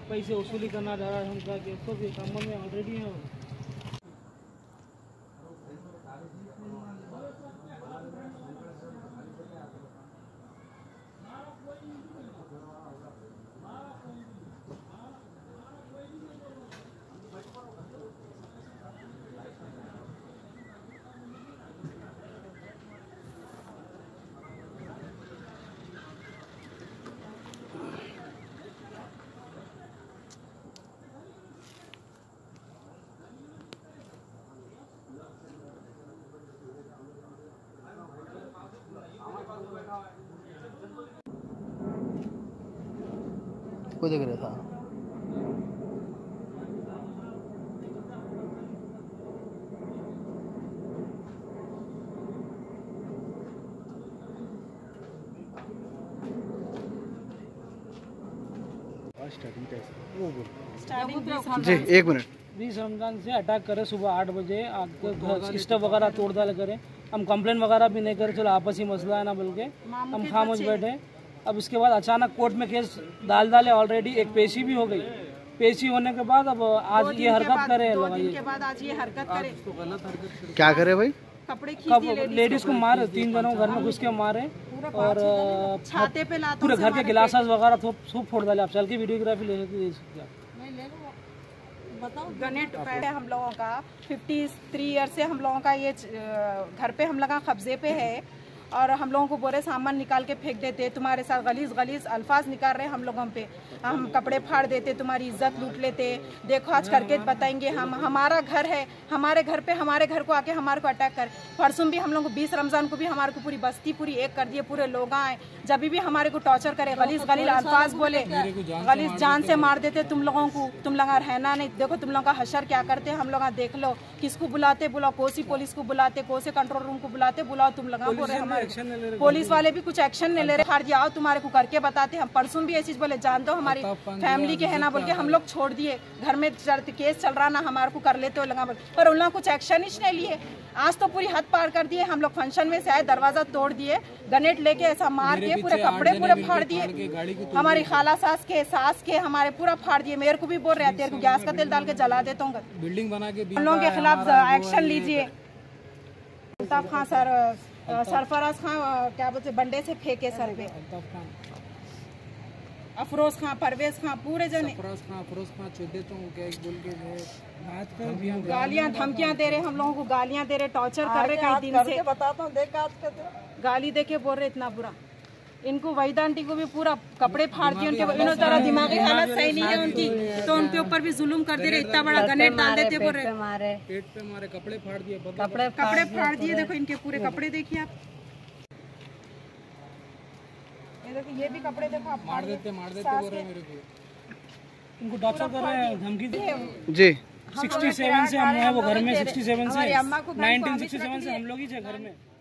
पैसे वसूली करना जा रहा है उनका कि तो भी काम में ऑलरेडी है। कोई देख रहा था। जी एक मिनट। 20 रमजान से अटैक करे सुबह 8 बजे आके स्टव वगैरह तोड़ डाल करे। हम कंप्लेन वगैरह भी नहीं करे, चलो आपसी मसला है ना बोल के हम खामोश बैठे। अब इसके बाद अचानक कोर्ट में केस डाले ऑलरेडी, एक पेशी भी हो गई। पेशी होने के बाद अब आज ये हरकत करे, क्या करे भाई? कपड़े लेडीज को मारे, 3 जनों घर में घुस के मारे और छाते पे पूरे घर के गिलासेस वगैरह सब फोड़ डाले। आप चल के वीडियोग्राफी ले सकते हैं। गनेट हम लोगों का 53 ईयर से हम लोगों का ये घर पे हम लोग कब्जे पे है और हम लोगों को बोरे सामान निकाल के फेंक देते, तुम्हारे साथ गलीज अल्फाज निकाल रहे हम लोगों पे, हम कपड़े फाड़ देते, तुम्हारी इज्जत लूट लेते। देखो आज करके बताएंगे हम, हमारा घर है, हमारे घर पे हमारे घर को आके हमारे को अटैक कर। परसों भी हम लोग को 20 रमजान को भी हमारे को पूरी बस्ती पूरी एक कर दिए, पूरे लोग आए जब भी हमारे को टॉर्चर करे, गलीज अल्फाज बोले, गलीज जान से मार देते तुम लोगों को, तुम लोग रहना नहीं। देखो तुम लोग का हशर क्या करते हम लोग देख लो, किसको बुलाते बुलाओ, कोसी पुलिस को बुलाते, कोसे कंट्रोल रूम को बुलाते, बुलाओ तुम लोग। पुलिस वाले भी कुछ एक्शन नहीं ले रहे। हार दिया आओ तुम्हारे को करके बताते। हम परसों भी ये चीज बोले जान दो हमारी फैमिली के है ना बोल के हम लोग छोड़ दिए। घर में केस चल रहा ना, हमारे को कर लेते हो लगा बोल, पर उन लोगों कुछ एक्शन ही नहीं लिए। आज तो पूरी हद पार कर दिए। हम लोग फंक्शन में से आए, दरवाजा तोड़ दिए, गनेट लेके ऐसा मार के पूरे कपड़े पूरे फाड़ दिए। हमारी खाला सास के हमारे पूरा फाड़ दिए। मेरे को भी बोल रहे तेरे को गैस का तेल डाल के जला देता हूँ। बिल्डिंग बना के उन लोगों के खिलाफ एक्शन लीजिए। खां सर, सरफराज खां क्या बोलते बंडे से फेंके सर पे, अफरोज खां, परवेज खां, पूरे जने गालियां धमकियां दे रहे, हम लोगों को गालियां दे रहे, टॉर्चर कर रहे कई दिन से। बताता हूं देख गाली दे के बोल रहे इतना बुरा। इनको वहीदा आंटी को भी पूरा कपड़े फाड़ दिए, उनके इन्हों तरह दिमागी हालत सही नहीं है उनकी, तो उनके ऊपर भी जुल्म कर दे रहे। इतना बड़ा गनेट डाल देते, बोल रहे पेट पे मारे, कपड़े फाड़ दिए, कपड़े फाड़ दिए। देखो इनके पूरे कपड़े देखिए आप, ये देखो ये भी कपड़े देखो आप, मार देते बोल रहे मेरे को। इनको टॉर्चर कर रहे हैं, धमकी जी। 67 से हम है वो घर में, 67 से 1967 से हम लोग ही थे घर में।